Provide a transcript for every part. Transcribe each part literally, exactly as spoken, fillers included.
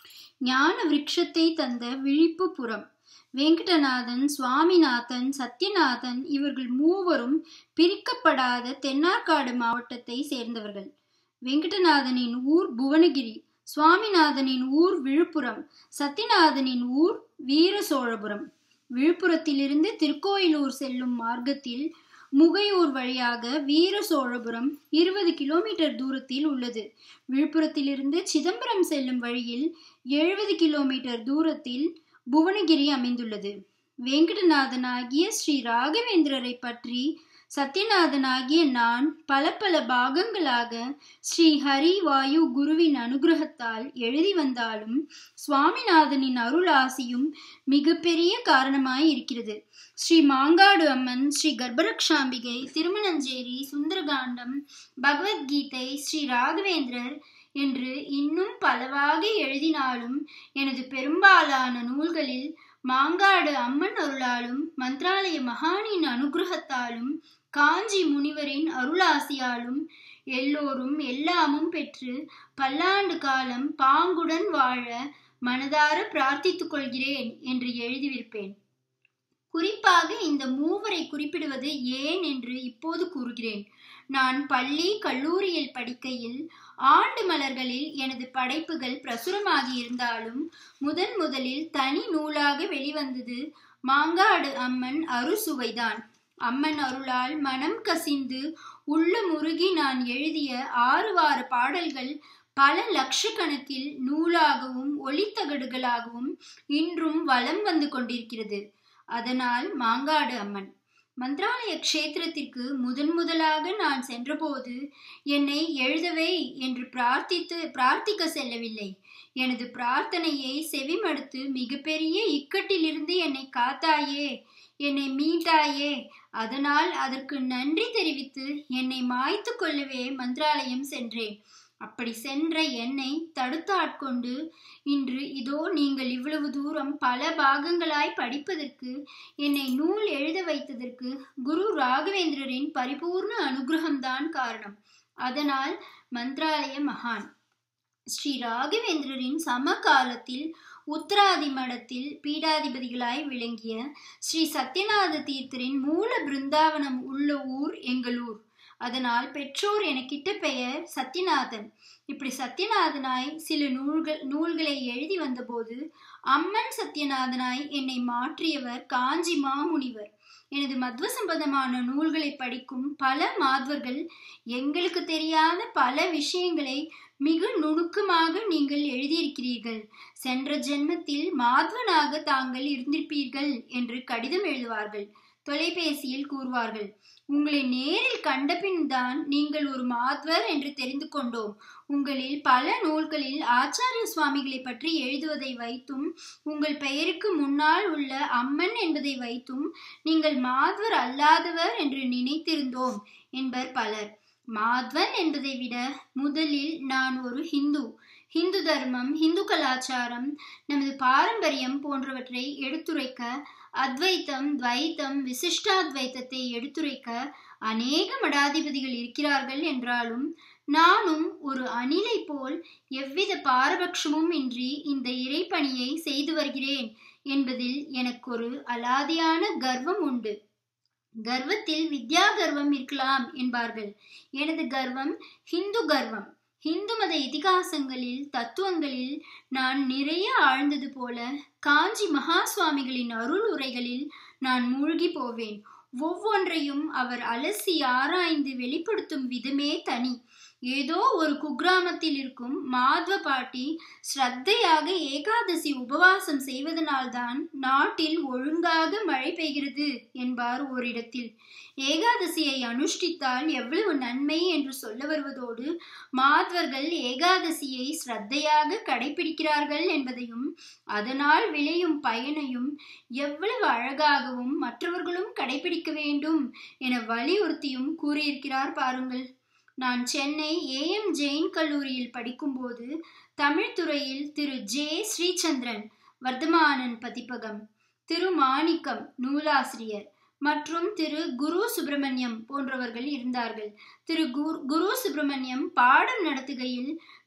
ஞான விருட்சத்தை தந்த விழிப்புபுரம். வெங்கடநாதன், சுவாமிநாதன், சத்யநாதன் இவர்கள் மூவரும் பிரிக்கப்படாத தென்னார்காடு மாவட்டத்தை சேர்ந்தவர்கள். வெங்கடநாதனின் ஊர் புவனகிரி, சுவாமிநாதனின் ஊர் விழுப்புரம், சத்யநாதனின் ஊர் வீர சோழபுரம். விழுப்புரத்திலிருந்து திருக்கோயிலூர் செல்லும் மார்க்கத்தில் முகையூர் வழியாக வீர சோழபுரம் இருபது கிலோமீட்டர் தூரத்தில் உள்ளது. விழுப்புரத்திலிருந்து சிதம்பரம் செல்லும் வழியில் எழுபது கிலோமீட்டர் தூரத்தில் புவனகிரி அமைந்துள்ளது. வெங்கடநாதனாகிய ஸ்ரீ ராகவேந்திரரை பற்றி சத்யநாதனாகிய நான் பல பல பாகங்களாக ஸ்ரீ ஹரி வாயு குருவின் அனுகிரகத்தால் எழுதி வந்தாலும் சுவாமிநாதனின் அருள் ஆசியும் மிக பெரிய காரணமாய் இருக்கிறது. ஸ்ரீ மாங்காடு அம்மன், ஸ்ரீ கர்ப்பரக்ஷாம்பிகை, திருமணஞ்சேரி, சுந்தரகாண்டம், பகவத்கீதை, ஸ்ரீ ராகவேந்திரர் என்று இன்னும் பலவாக எழுதினாலும் எனது பெரும்பாலான நூல்களில் மாங்காடு அம்மன் அருளாலும் மந்திராலய மகானின் அனுகிரகத்தாலும் காஞ்சி முனிவரின் அருளாசியாலும் எல்லோரும் எல்லாமும் பெற்று பல்லாண்டு காலம் பாங்குடன் வாழ மனதார பிரார்த்தித்துக் கொள்கிறேன் என்று எழுதியிருப்பேன். குறிப்பாக இந்த மூவரை குறிப்பிடுவது ஏன் என்று இப்போது கூறுகிறேன். நான் பள்ளி கல்லூரியில் படிக்கையில் ஆண்டு மலர்களில் எனது படைப்புகள் பிரசுரமாகி இருந்தாலும் முதன் முதலில் தனி நூலாக வெளிவந்தது மாங்காடு அம்மன் அறுசுவைதான். அம்மன் அருளால் மனம் கசிந்து உள்ள முருகி நான் எழுதிய ஆறு வார பாடல்கள் பல லட்சக்கணக்கில் நூலாகவும் ஒளித்தகடுகளாகவும் இன்றும் வலம் வந்து கொண்டிருக்கிறது. அதனால் மாங்காடு அம்மன். மந்திராலய க்ஷேத்திரத்திற்கு முதன் முதலாக நான் சென்றபோது என்னை எழுதவே என்று பிரார்த்தித்து பிரார்த்திக்க செல்லவில்லை. எனது பிரார்த்தனையை செவிமடுத்து மிகப்பெரிய இக்கட்டிலிருந்து என்னை காத்தாயே, என்னை மீட்டாயே, அதனால் அதற்கு நன்றி தெரிவித்து என்னை மாய்த்து கொள்ளவே மந்திராலயம் சென்றேன். அப்படி சென்ற என்னை தடுத்தாட்கொண்டு இன்று இதோ நீங்கள் இவ்வளவு தூரம் பல பாகங்களாய் படிப்பதற்கு, என்னை நூல் எழுத வைத்ததற்கு குரு ராகவேந்திரரின் பரிபூர்ண அனுகிரகம்தான் காரணம். அதனால் மந்திராலய மகான். ஸ்ரீ ராகவேந்திரரின் சமகாலத்தில் உத்தராதி மடத்தில் பீடாதிபதிகளாய் விளங்கிய ஸ்ரீ சத்யநாத தீர்த்தரின் மூல பிருந்தாவனம் உள்ள ஊர் எங்கள் ஊர். அதனால் பெற்றோர் எனக்கிட்ட பெயர் சத்யநாதன். இப்படி சத்யநாதனாய் சில நூல்கள் நூல்களை எழுதி வந்தபோது அம்மன் சத்யநாதனாய் என்னை மாற்றியவர் காஞ்சி மாமுனிவர். எனது மத்வ சம்பந்தமான நூல்களை படிக்கும் பல மாதவர்கள் எங்களுக்கு தெரியாத பல விஷயங்களை மிக நுணுக்கமாக நீங்கள் எழுதியிருக்கிறீர்கள். சென்ற ஜென்மத்தில் மாத்வனாக தாங்கள் இருந்திருப்பீர்கள் என்று கடிதம் எழுதுவார்கள், தொலைபேசியில் கூறுவார்கள். உங்களை நேரில் கண்டபின் தான் நீங்கள் ஒரு மாத்வர் என்று தெரிந்து கொண்டோம். உங்களில் பல நூல்களில் ஆச்சாரிய சுவாமிகளை பற்றி எழுதுவதை வைத்தும் உங்கள் பெயருக்கு முன்னால் உள்ள அம்மன் என்பதை வைத்தும் நீங்கள் மாத்வர் அல்லாதவர் என்று நினைத்திருந்தோம் என்பர் பலர். மாத்வன் என்பதை விட முதலில் நான் ஒரு ஹிந்து. ஹிந்து தர்மம், ஹிந்து கலாச்சாரம், நமது பாரம்பரியம் போன்றவற்றை எடுத்துரைக்க, அத்வைத்தம், துவைத்தம், விசிஷ்டாத்வைத்தத்தை எடுத்துரைக்க அநேக மடாதிபதிகள் இருக்கிறார்கள் என்றாலும் நானும் ஒரு அணிலை போல் எவ்வித பாரபட்சமும் இன்றி இந்த இறைப்பணியை செய்து வருகிறேன் என்பதில் எனக்கு ஒரு அலாதியான கர்வம் உண்டு. கர்வத்தில் வித்யா கர்வம் இருக்கலாம் என்பார்கள். எனது கர்வம் ஹிந்து கர்வம். ஹிந்து மத இதிகாசங்களில் தத்துவங்களில் நான் நிறைய ஆழ்ந்தது போல காஞ்சி மகா சுவாமிகளின் அருள் உரைகளில் நான் மூழ்கி போவேன். ஒவ்வொன்றையும் அவர் அலசி ஆராய்ந்து வெளிப்படுத்தும் விதமே தனி. ஏதோ ஒரு குக்கிராமத்தில் இருக்கும் மாத்வ பாட்டி ஸ்ரத்தையாக ஏகாதசி உபவாசம் செய்வதனால்தான் நாட்டில் ஒழுங்காக மழை பெய்கிறது என்பார் ஓரிடத்தில். ஏகாதசியை அனுஷ்டித்தால் எவ்வளவு நன்மை என்று சொல்ல வருவதோடு மாத்வர்கள் ஏகாதசியை ஸ்ரத்தையாக கடைபிடிக்கிறார்கள் என்பதையும் அதனால் விளையும் பயனையும் எவ்வளவு அழகாகவும் மற்றவர்களும் கடைபிடிக்க வேண்டும் என வலியுறுத்தியும் கூறியிருக்கிறார் பாருங்கள். நான் சென்னை ஏ எம் ஜெயின் கல்லூரியில் படிக்கும்போது தமிழ் துறையில் திரு ஜே ஸ்ரீசந்திரன் வர்தமானன் பதிப்பகம், திரு மாணிக்கம் நூலாசிரியர் மற்றும் திரு குரு சுப்பிரமணியம் போன்றவர்கள் இருந்தார்கள். திரு குரு சுப்பிரமணியம் பாடம் நடத்துகையில்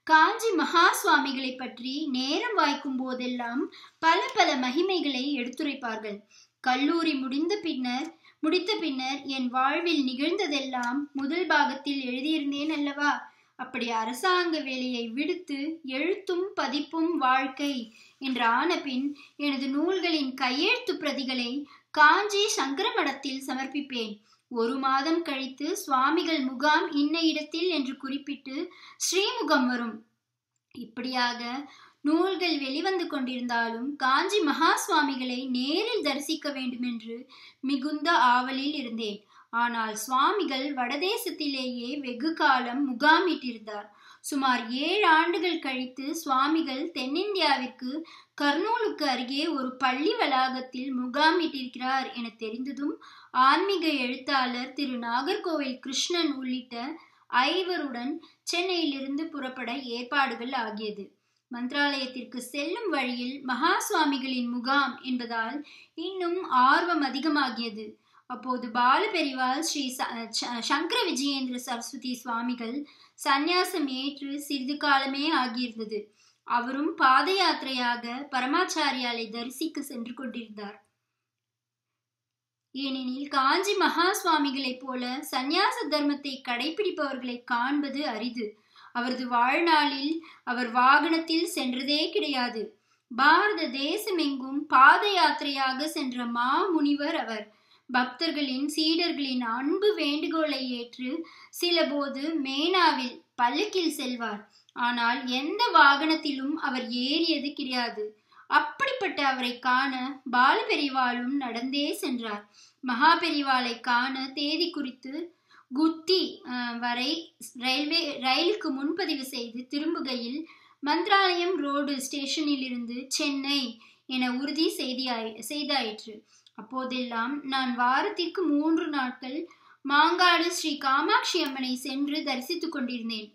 காஞ்சி மகா சுவாமிகளை பற்றி நேரம் வாய்க்கும் போதெல்லாம் பல பல மகிமைகளை எடுத்துரைப்பார்கள். கல்லூரி முடிந்த பின்னர் முடித்த பின்னர் என் வாழ்வில் நிகழ்ந்ததெல்லாம் முதல் பாகத்தில் எழுதியிருந்தேன் அல்லவா? அப்படி அரசாங்க வேலையை விடுத்து எழுத்தும் பதிப்பும் வாழ்க்கை என்று ஆன பின் எனது நூல்களின் கையெழுத்து பிரதிகளை காஞ்சி சங்கர மடத்தில் சமர்ப்பிப்பேன். ஒரு மாதம் கழித்து சுவாமிகள் முகாம் இன்ன இடத்தில் என்று குறிப்பிட்டு ஸ்ரீமுகம் வரும். இப்படியாக நூல்கள் வெளிவந்து கொண்டிருந்தாலும் காஞ்சி மகா சுவாமிகளை நேரில் தரிசிக்க வேண்டும் என்று மிகுந்த ஆவலில் இருந்தேன். ஆனால் சுவாமிகள் வடதேசத்திலேயே வெகு காலம் முகாமிட்டிருந்தார். சுமார் ஏழு ஆண்டுகள் கழித்து சுவாமிகள் தென்னிந்தியாவிற்கு கர்னூலுக்கு அருகே ஒரு பள்ளி வளாகத்தில் முகாமிட்டிருக்கிறார் என தெரிந்ததும் ஆன்மீக எழுத்தாளர் திரு நாகர்கோவில் கிருஷ்ணன் உள்ளிட்ட ஐவருடன் சென்னையிலிருந்து புறப்பட ஏற்பாடுகள் ஆகியது. மந்திராலயத்திற்கு செல்லும் வழியில் மகா சுவாமிகளின் முகாம் என்பதால் இன்னும் ஆர்வம் அதிகமாகியது. அப்போது பாலபெரிவால் ஸ்ரீ சங்கர விஜயேந்திர சரஸ்வதி சுவாமிகள் சந்நியாசம் ஏற்று சிறிது காலமே ஆகியிருந்தது. அவரும் பாத யாத்திரையாக பரமாச்சாரியாலை தரிசிக்க சென்று கொண்டிருந்தார். ஏனெனில் காஞ்சி மகா சுவாமிகளைப் போல சந்நியாச தர்மத்தை கடைபிடிப்பவர்களை காண்பது அரிது. அவரது வாழ்நாளில் அவர் வாகனத்தில் சென்றதே கிடையாது. பாரத தேசமெங்கும் பாத யாத்திரையாக சென்ற மா முனிவர் அவர். பக்தர்களின் சீடர்களின் அன்பு வேண்டுகோளை ஏற்று சில போது மேனாவில் பல்லக்கில் செல்வார். ஆனால் எந்த வாகனத்திலும் அவர் ஏறியது கிடையாது. அப்படிப்பட்ட அவரை காண பாலபெரிவாலும் நடந்தே சென்றார். மகா பெரிவாளை காண தேதி குறித்து குத்தி வரை ரயில்வே ரயிலுக்கு முன்பதிவு செய்து திரும்புகையில் மந்திராலயம் ரோடு ஸ்டேஷனில் இருந்து சென்னை என உறுதி செய்தியாய் செய்தாயிற்று. அப்போதெல்லாம் நான் வாரத்திற்கு மூன்று நாட்கள் மாங்காடு ஸ்ரீ காமாட்சி அம்மனை சென்று தரிசித்துக் கொண்டிருந்தேன்.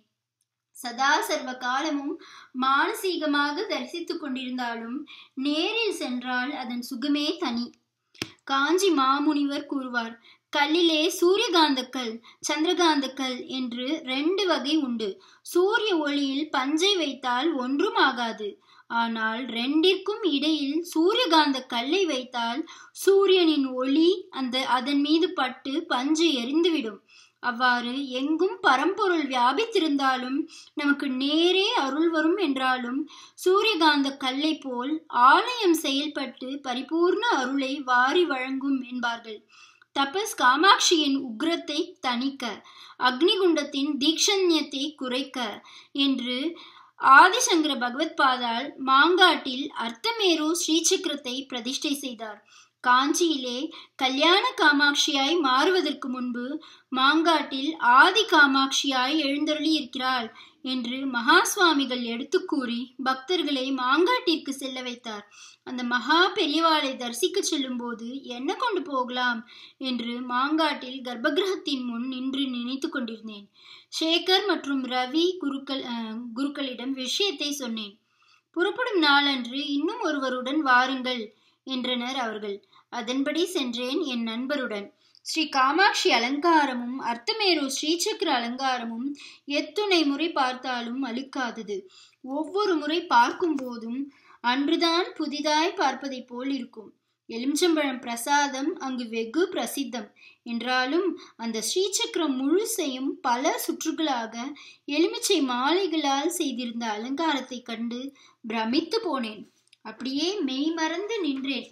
சதா சர்வ காலமும் மானசீகமாக தரிசித்துக் கொண்டிருந்தாலும் நேரில் சென்றால் அதன் சுகமே தனி. காஞ்சி மாமுனிவர் கூறுவார், கல்லிலே சூரியகாந்தக்கல் சந்திரகாந்தக்கல் என்று ரெண்டு வகை உண்டு. சூரிய ஒளியில் பஞ்சை வைத்தால் ஒன்றும் ஆகாது. ஆனால் ரெண்டிற்கும் இடையில் சூரியகாந்த கல்லை வைத்தால் சூரியனின் ஒளி அந்த அதன் மீது பட்டு பஞ்சு எரிந்துவிடும். அவ்வாறு எங்கும் பரம்பொருள் வியாபித்திருந்தாலும் நமக்கு நேரே அருள் வரும் என்றாலும் சூரியகாந்த கல்லை போல் ஆலயம் செயல்பட்டு பரிபூர்ண அருளை வாரி வழங்கும் என்பார்கள். தபஸ் காமாட்சியின் உக்ரத்தை தணிக்க, அக்னிகுண்டத்தின் தீக்ஷண்யத்தை குறைக்க என்று ஆதிசங்கர பகவத் பாதால் மாங்காட்டில் அர்த்தமேரு ஸ்ரீசக்கரத்தை பிரதிஷ்டை செய்தார். காஞ்சியிலே கல்யாண காமாட்சியாய் மாறுவதற்கு முன்பு மாங்காட்டில் ஆதி காமாட்சியாய் எழுந்தருளி இருக்கிறாள் என்று மகா சுவாமிகள் எடுத்து கூறி பக்தர்களை மாங்காட்டிற்கு செல்ல வைத்தார். அந்த மகா பெரியவாளை தரிசிக்க செல்லும் போது என்ன கொண்டு போகலாம் என்று மாங்காட்டில் கர்ப்பகிரகத்தின் முன் நின்று நினைத்து கொண்டிருந்தேன். சேகர் மற்றும் ரவி குருக்கள் குருக்களிடம் விஷயத்தை சொன்னேன். புறப்படும் நாளன்று இன்னும் ஒருவருடன் வாருங்கள் என்றனர் அவர்கள். அதன்படி சென்றேன் என் நண்பருடன். ஸ்ரீ காமாட்சி அலங்காரமும் அர்த்தமேரு ஸ்ரீசக்கர அலங்காரமும் எத்துணை முறை பார்த்தாலும் அழுக்காதது. ஒவ்வொரு முறை பார்க்கும் போதும் அன்றுதான் புதிதாய் பார்ப்பதை போல் இருக்கும். எலுமிச்சம்பழம் பிரசாதம் அங்கு வெகு பிரசித்தம் என்றாலும் அந்த ஸ்ரீசக்கரம் முழுசையும் பல சுற்றுகளாக எலுமிச்சை மாலைகளால் செய்திருந்த அலங்காரத்தை கண்டு பிரமித்து போனேன். அப்படியே மெய் மறந்து நின்றேன்.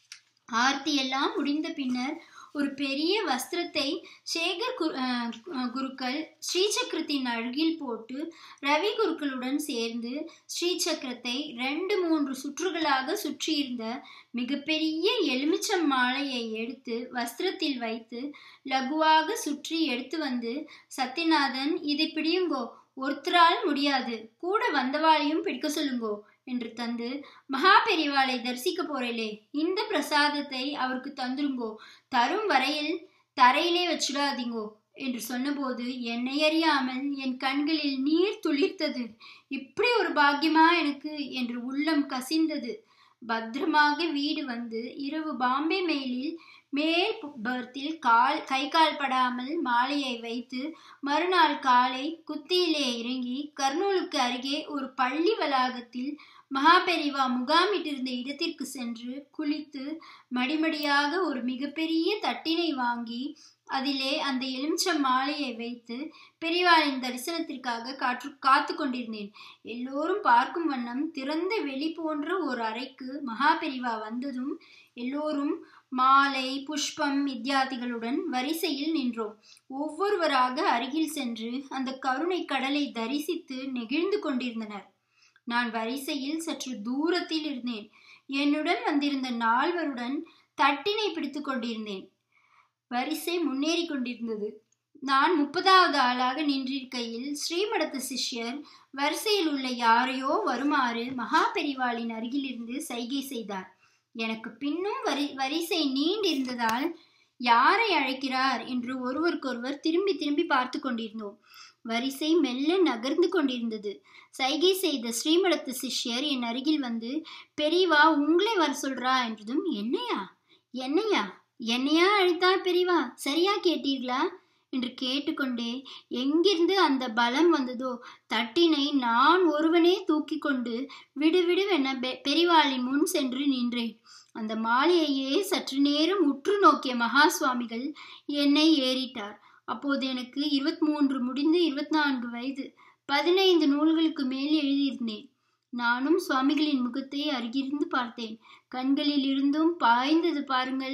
ஆர்த்தி எல்லாம் முடிந்த பின்னர் ஒரு பெரிய வஸ்திரத்தை சேகர் குருக்கள் ஸ்ரீசக்கரத்தின் அருகில் போட்டு ரவி குருக்களுடன் சேர்ந்து ஸ்ரீசக்கரத்தை ரெண்டு மூன்று சுற்றுகளாக சுற்றியிருந்த மிகப்பெரிய எலுமிச்சம் மாலையை எடுத்து வஸ்திரத்தில் வைத்து லகுவாக சுற்றி எடுத்து வந்து, சத்யநாதன் இதை பிடியுங்கோ, ஒருத்தரால் முடியாது, கூட வந்தவாளையும் பிடிக்க சொல்லுங்கோ என்று தந்து, மகா பெரிவாளை தரிசிக்க போறேலே, இந்த பிரசாதத்தை அவருக்கு தந்துருங்கோ, தரும் வரையில் தரையிலே வச்சுடாதீங்கோ என்று சொன்னபோது என்னை அறியாமல் என் கண்களில் நீர் துளிர்த்தது. இப்படி ஒரு பாக்கியமா எனக்கு என்று உள்ளம் கசிந்தது. பத்திரமாக வீடு வந்து இரவு பாம்பே மெயிலில் மேல் பர்த்தில் கால் கை கால் படாமல் மாலையை வைத்து மறுநாள் காலை குத்தியிலே இறங்கி கர்னூலுக்கு அருகே ஒரு பள்ளி வளாகத்தில் மகாபெரிவா முகாமிட்டிருந்த இடத்திற்கு சென்று குளித்து மடிமடியாக ஒரு மிகப்பெரிய தட்டினை வாங்கி அதிலே அந்த எலுமிச்சம் மாலையை வைத்து பெரிவாளின் தரிசனத்திற்காக காற்று காத்து கொண்டிருந்தேன். எல்லோரும் பார்க்கும் வண்ணம் திறந்த வெளி போன்ற ஒரு அறைக்கு மகாபெரிவா வந்ததும் எல்லோரும் மாலை புஷ்பம் இத்தியாதிகளுடன் வரிசையில் நின்றோம். ஒவ்வொருவராக அருகில் சென்று அந்த கருணை கடலை தரிசித்து நெகிழ்ந்து கொண்டிருந்தனர். நான் வரிசையில் சற்று தூரத்தில் இருந்தேன். என்னுடன் வந்திருந்த நால்வருடன் தட்டினை பிடித்து கொண்டிருந்தேன். வரிசை முன்னேறி கொண்டிருந்தது. நான் முப்பதாவது ஆளாக நின்றிருக்கையில் ஸ்ரீமடத்து சிஷ்யர் வரிசையில் உள்ள யாரையோ வருமாறு மகாபெரிவாளின் அருகிலிருந்து சைகை செய்தார். எனக்கு பின்னும் வரி வரிசை நீண்டிருந்ததால் யாரை அழைக்கிறார் என்று ஒருவருக்கொருவர் திரும்பி திரும்பி பார்த்து கொண்டிருந்தோம். வரிசை மெல்ல நகர்ந்து கொண்டிருந்தது. சைகை செய்த ஸ்ரீமடத்து சிஷ்யர் என் அருகில் வந்து, பெரியவா உங்களை வர சொல்றா என்றதும், என்னையா என்னையா என்னையா அழைத்தார் பெரியவா, சரியா கேட்டீர்களா என்று கேட்டுக்கொண்டே எங்கிருந்து அந்த பலம் வந்ததோ தட்டினை நான் ஒருவனே தூக்கி கொண்டு விடுவிடுவென பெரிவாளின் முன் சென்று நின்றேன். அந்த மாலையையே சற்று நேரம் உற்று நோக்கிய மகா சுவாமிகள் என்னை ஏறிட்டார். அப்போது எனக்கு இருபத்தி மூன்று முடிந்து இருபத்தி நான்கு வயது. பதினைந்து நூல்களுக்கு மேல் எழுதியிருந்தேன். நானும் சுவாமிகளின் முகத்தை அருகிருந்து பார்த்தேன். கண்களில் இருந்தும் பாய்ந்தது பாருங்கள்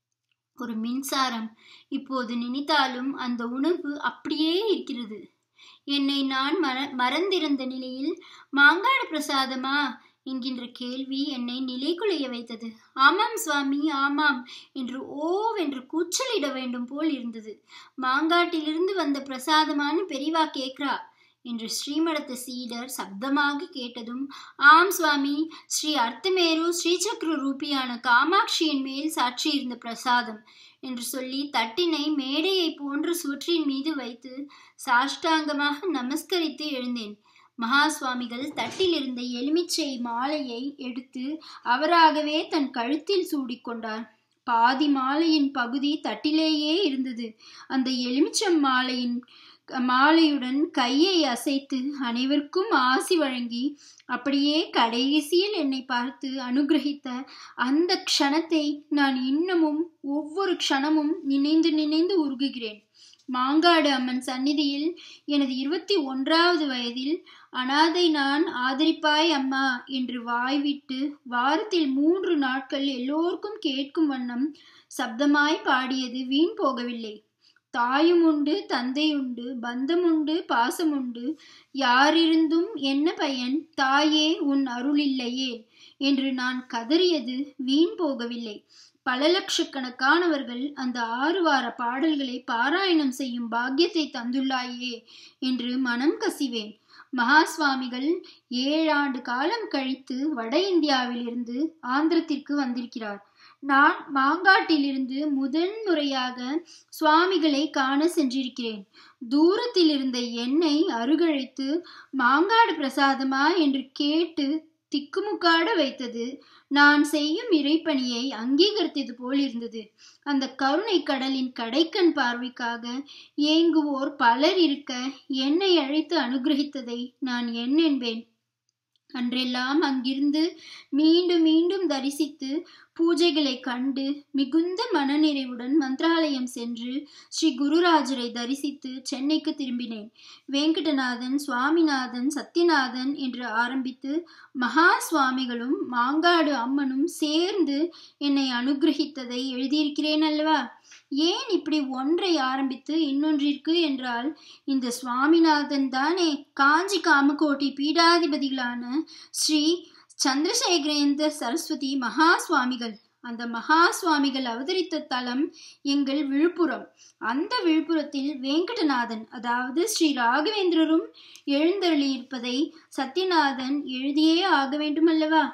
ஒரு மின்சாரம். இப்போது நினைத்தாலும் அந்த உணர்வு அப்படியே இருக்கிறது. என்னை நான் மற மறந்திருந்த நிலையில் மாங்காடு பிரசாதமா என்கின்ற கேள்வி என்னை நிலைகுலைய வைத்தது. ஆமாம் சுவாமி, ஆமாம் என்று ஓவென்று கூச்சலிட வேண்டும் போல் இருந்தது. மாங்காட்டிலிருந்து வந்த பிரசாதமான பெரியவா கேட்கிறா என்று ஸ்ரீமடத்து சீடர் சப்தமாக கேட்டதும், ஆம் சுவாமி, ஸ்ரீ அர்த்தமேரு ஸ்ரீசக்ர ரூபியான காமாட்சியின் மேல் சாட்சியிருந்த பிரசாதம் என்று சொல்லி தட்டினை மேடையை போன்ற சுவற்றின் மீது வைத்து சாஷ்டாங்கமாக நமஸ்கரித்து எழுந்தேன். மகா சுவாமிகள் தட்டில் இருந்த எலுமிச்சை மாலையை எடுத்து அவராகவே தன் கழுத்தில் சூடிக்கொண்டார். பாதி மாலையின் பகுதி தட்டிலேயே இருந்தது. அந்த எலுமிச்சம் மாலையின் மாலையுடன் கையை அசைத்து அனைவருக்கும் ஆசி வழங்கி அப்படியே கடைசியில் என்னை பார்த்து அனுகிரகித்த அந்த க்ஷணத்தை நான் இன்னமும் ஒவ்வொரு க்ஷணமும் நினைந்து நினைந்து உருகுகிறேன். மாங்காடு அம்மன் சந்நிதியில் எனது இருபத்தி ஒன்றாவது வயதில் அனாதை நான் ஆதரிப்பாய் அம்மா என்று வாய்விட்டு வாரத்தில் மூன்று நாட்கள் எல்லோருக்கும் கேட்கும் வண்ணம் சப்தமாய் பாடியது வீண் போகவில்லை. தாயும் உண்டு, தந்தை உண்டு, பந்தம் உண்டு, பாசம் உண்டு, யாரிருந்தும் என்ன பயன், தாயே உன் அருள் இல்லையே என்று நான் கதறியது வீண் போகவில்லை. பல லட்சக்கணக்கானவர்கள் அந்த ஆறு வார பாடல்களை பாராயணம் செய்யும் பாக்கியத்தை தந்துள்ளாயே என்று மனம் கசிவேன். மகா சுவாமிகள் ஏழாண்டு காலம் கழித்து வட இந்தியாவிலிருந்து ஆந்திரத்திற்கு வந்திருக்கிறார். நான் மாங்காட்டிலிருந்து முதன் முறையாக சுவாமிகளை காண சென்றிருக்கிறேன். தூரத்தில் இருந்த என்னை அருகழைத்து மாங்காடு பிரசாதமா என்று கேட்டு திக்குமுக்காட வைத்தது நான் செய்யும் இறைப்பணியை அங்கீகரித்தது போல் இருந்தது. அந்த கருணை கடலின் கடைக்கண் பார்வைக்காக ஏங்குவோர் பலர் இருக்க என்னை அழைத்து அனுகிரகித்ததை நான் என் என்பேன். அன்றெல்லாம் அங்கிருந்து மீண்டும் மீண்டும் தரிசித்து பூஜைகளை கண்டு மிகுந்த மனநிறைவுடன் மந்திராலயம் சென்று ஸ்ரீ குருராஜரை தரிசித்து சென்னைக்கு திரும்பினேன். வெங்கடநாதன், சுவாமிநாதன், சத்யநாதன் என்று ஆரம்பித்து மகா சுவாமிகளும் மாங்காடு அம்மனும் சேர்ந்து என்னை அனுகிரகித்ததை எழுதியிருக்கிறேன் அல்லவா? ஏன் இப்படி ஒன்றை ஆரம்பித்து இன்னொன்றிற்கு என்றால், இந்த சுவாமிநாதன் தானே காஞ்சி காமகோட்டி பீடாதிபதிகளான ஸ்ரீ சந்திரசேகரேந்திர சரஸ்வதி மகா சுவாமிகள். அந்த மகா சுவாமிகள் அவதரித்த தலம் எங்கள் விழுப்புரம். அந்த விழுப்புரத்தில் வெங்கடநாதன், அதாவது ஸ்ரீ ராகவேந்திரரும் எழுந்தருளியிருப்பதை சத்யநாதன் எழுதியே ஆக வேண்டும் அல்லவா?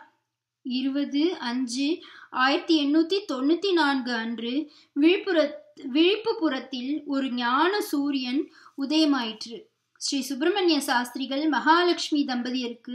இருபது அஞ்சு ஆயிரத்தி எண்ணூத்தி தொண்ணூத்தி நான்கு அன்று விழுப்புர விழுப்புபுரத்தில் ஒரு ஞான சூரியன் உதயமாயிற்று. ஸ்ரீ சுப்பிரமணிய சாஸ்திரிகள் மகாலட்சுமி தம்பதியருக்கு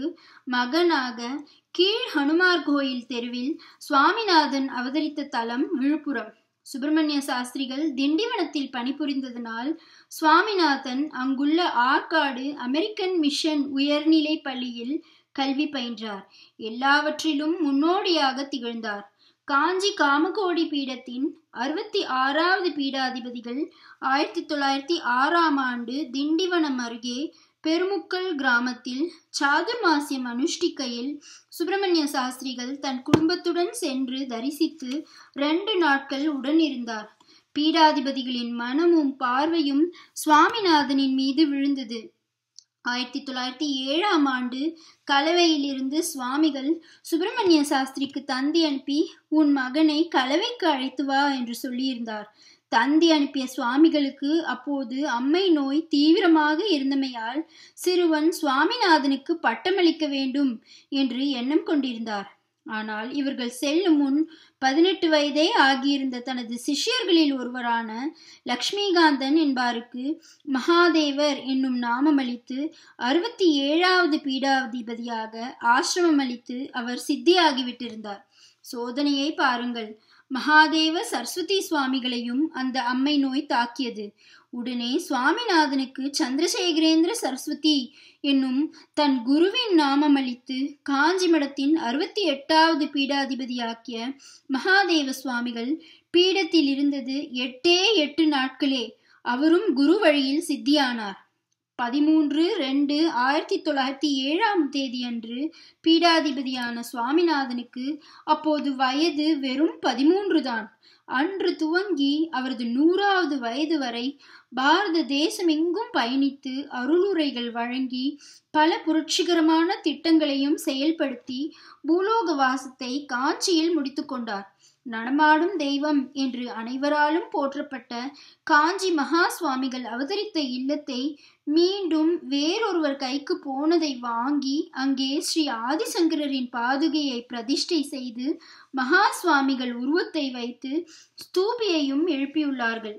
மகனாக கீழ் ஹனுமார் கோயில் தெருவில் சுவாமிநாதன் அவதரித்த தலம் விழுப்புரம். சுப்பிரமணிய சாஸ்திரிகள் திண்டிவனத்தில் பணிபுரிந்ததனால் சுவாமிநாதன் அங்குள்ள ஆற்காடு அமெரிக்கன் மிஷன் உயர்நிலை பள்ளியில் கல்வி பயின்றார். எல்லாவற்றிலும் முன்னோடியாக திகழ்ந்தார். காஞ்சி காமகோடி பீடத்தின் அறுபத்தி ஆறாவது பீடாதிபதிகள் ஆயிரத்தி தொள்ளாயிரத்தி ஆறாம் ஆண்டு திண்டிவனம் அருகே பெருமுக்கல் கிராமத்தில் சாதுர்மாசியம் அனுஷ்டிக்கையில் சுப்பிரமணிய சாஸ்திரிகள் தன் குடும்பத்துடன் சென்று தரிசித்து ரெண்டு நாட்கள் உடனிருந்தார். பீடாதிபதிகளின் மனமும் பார்வையும் சுவாமிநாதனின் மீது விழுந்தது. ஆயிரத்தி தொள்ளாயிரத்தி ஏழாம் ஆண்டு கலவையிலிருந்து சுவாமிகள் சுப்பிரமணிய சாஸ்திரிக்கு தந்தி அனுப்பி உன் மகனை கலவைக்கு அழைத்து வா என்று சொல்லியிருந்தார். தந்தி அனுப்பிய சுவாமிகளுக்கு அப்போது அம்மை நோய் தீவிரமாக இருந்தமையால் சிறுவன் சுவாமிநாதனுக்கு பட்டமளிக்க வேண்டும் என்று எண்ணம் கொண்டிருந்தார். ஆனால் இவர்கள் செல்லும் முன் பதினெட்டு வயதே ஆகியிருந்த தனது சிஷ்யர்களில் ஒருவரான லக்ஷ்மிகாந்தன் என்பாருக்கு மகாதேவர் என்னும் நாமம் அளித்து அறுபத்தி ஏழாவது பீடாதிபதியாக ஆசிரமம் அளித்து அவர் சித்தியாகிவிட்டிருந்தார். சோதனையை பாருங்கள். மகாதேவ சரஸ்வதி சுவாமிகளையும் அந்த அம்மை நோய் தாக்கியது. உடனே சுவாமிநாதனுக்கு சந்திரசேகரேந்திர சரஸ்வதி என்னும் தன் குருவின் நாமம் அளித்து காஞ்சி மடத்தின் அறுபத்தி எட்டாவது பீடாதிபதியாக்கிய மகாதேவ சுவாமிகள் பீடத்தில் இருந்தது எட்டே எட்டு நாட்களே அவரும் குரு வழியில் சித்தியானார். பதிமூன்று ரெண்டு ஆயிரத்தி தொள்ளாயிரத்தி ஏழாம் தேதி அன்று பீடாதிபதியான சுவாமிநாதனுக்கு அப்போது வயது வெறும் பதிமூன்று தான். அன்று துவங்கி அவரது நூறாவது வயது வரை பாரத தேசமெங்கும் பயணித்து அருளுரைகள் வழங்கி பல புரட்சிகரமான திட்டங்களையும் செயல்படுத்தி பூலோக வாசத்தை காஞ்சியில் முடித்து கொண்டார். நடமாடும் தெய்வம் என்று அனைவராலும் போற்றப்பட்ட காஞ்சி மகா சுவாமிகள் அவதரித்த இல்லத்தை மீண்டும் வேறொருவர் கைக்கு போனதை வாங்கி அங்கே ஸ்ரீ ஆதிசங்கரின் பாதுகையை பிரதிஷ்டை செய்து மகா சுவாமிகள் உருவத்தை வைத்து ஸ்தூபியையும் எழுப்பியுள்ளார்கள்.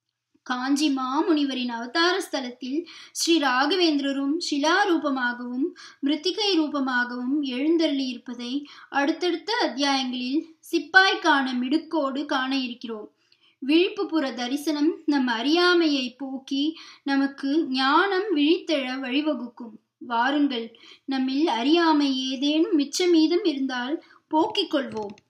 காஞ்சி மாமுனிவரின் அவதார ஸ்தலத்தில் ஸ்ரீ ராகவேந்திரரும் சிலாரூபமாகவும் மிருத்திகை ரூபமாகவும் எழுந்தருளி இருப்பதை அடுத்தடுத்த அத்தியாயங்களில் சிப்பாய் காண மிடுக்கோடு காண இருக்கிறோம். விழிப்புப்புற தரிசனம் நம் அறியாமையை போக்கி நமக்கு ஞானம் விழித்தெழ வழிவகுக்கும். வாருங்கள், நம்மில் அறியாமை ஏதேனும் மிச்சமீதம் இருந்தால் போக்கிக் கொள்வோம்.